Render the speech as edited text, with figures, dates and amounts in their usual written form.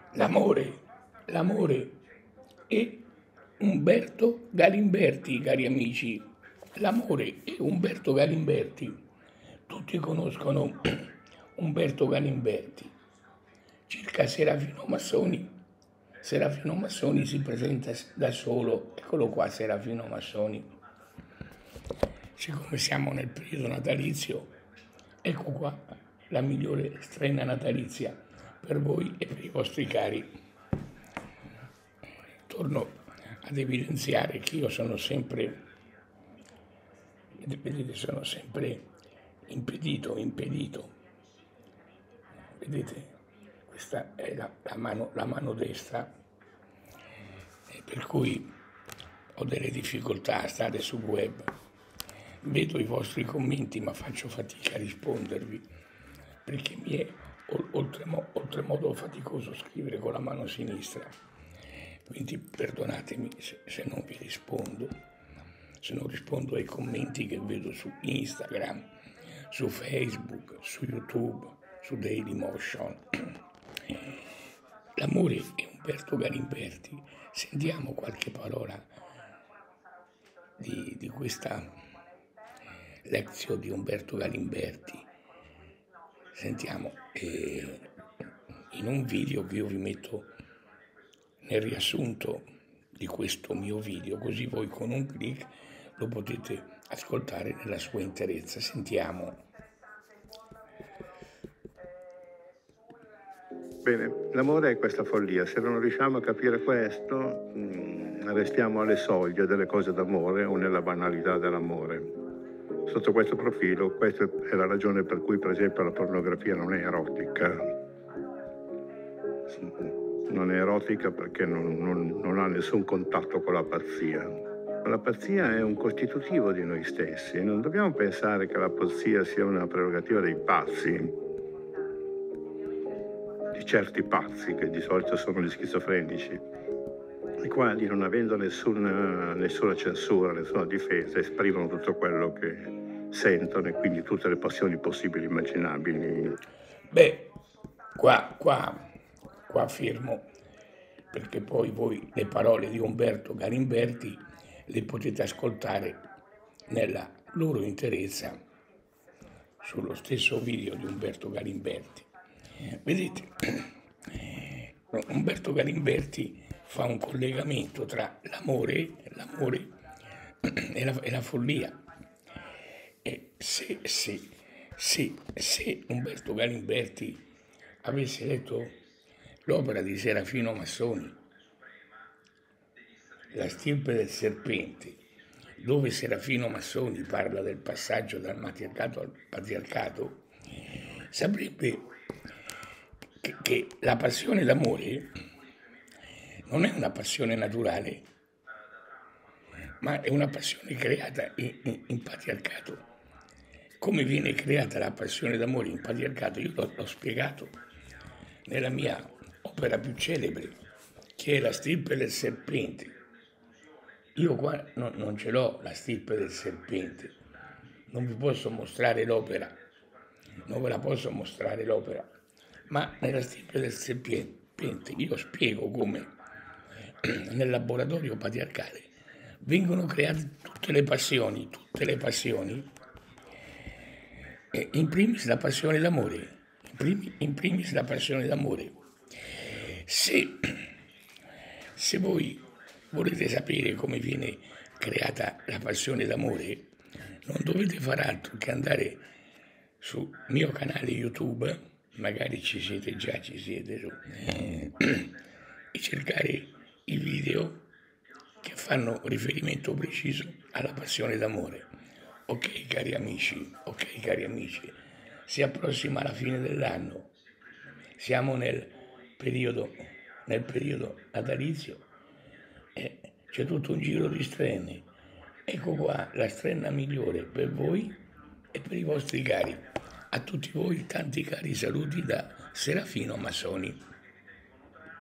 L'amore, l'amore e Umberto Galimberti, cari amici. L'amore e Umberto Galimberti. Tutti conoscono Umberto Galimberti. Circa Serafino Massoni. Serafino Massoni si presenta da solo. Eccolo qua, Serafino Massoni. Siccome siamo nel periodo natalizio, ecco qua la migliore strenna natalizia per voi e per i vostri cari. Torno ad evidenziare che io sono sempre, vedete, sono sempre impedito. Vedete, questa è la mano destra, per cui ho delle difficoltà a stare sul web. Vedo i vostri commenti ma faccio fatica a rispondervi, perché mi è oltremodo faticoso scrivere con la mano sinistra. Quindi perdonatemi se non vi rispondo, se non rispondo ai commenti che vedo su Instagram, su Facebook, su YouTube, su Dailymotion. L'amore è Umberto Galimberti. Sentiamo qualche parola di questa lezione di Umberto Galimberti. Sentiamo in un video che io vi metto nel riassunto di questo mio video, così voi con un clic lo potete ascoltare nella sua interezza. Sentiamo. Bene, l'amore è questa follia. Se non riusciamo a capire questo, restiamo alle soglie delle cose d'amore o nella banalità dell'amore. Sotto questo profilo, questa è la ragione per cui, per esempio, la pornografia non è erotica. Non è erotica perché non ha nessun contatto con la pazzia. La pazzia è un costitutivo di noi stessi. Non dobbiamo pensare che la pazzia sia una prerogativa dei pazzi, di certi pazzi, che di solito sono gli schizofrenici, i quali, non avendo nessuna censura, nessuna difesa, esprimono tutto quello che sentono e quindi tutte le passioni possibili e immaginabili. Beh, qua firmo, perché poi voi le parole di Umberto Galimberti le potete ascoltare nella loro interezza sullo stesso video di Umberto Galimberti. Vedete, Umberto Galimberti fa un collegamento tra l'amore e la follia. E se Umberto Galimberti avesse letto l'opera di Serafino Massoni, La stirpe del serpente, dove Serafino Massoni parla del passaggio dal matriarcato al patriarcato, saprebbe che la passione d'amore non è una passione naturale, ma è una passione creata in patriarcato. Come viene creata la passione d'amore in patriarcato? Io l'ho spiegato nella mia opera più celebre, che è La stirpe del serpente. Io qua non ce l'ho la stirpe del serpente, non vi posso mostrare l'opera, non ve la posso mostrare l'opera, ma nella stirpe del serpente io spiego come nel laboratorio patriarcale vengono create tutte le passioni, e in primis la passione d'amore, in primis la passione d'amore. Se voi volete sapere come viene creata la passione d'amore, non dovete far altro che andare sul mio canale YouTube, magari ci siete, e cercare i video che fanno riferimento preciso alla passione d'amore. Ok cari amici, si approssima la fine dell'anno, siamo nel periodo natalizio e c'è tutto un giro di strenne. Ecco qua la strenna migliore per voi e per i vostri cari. A tutti voi tanti cari saluti da Serafino Massoni.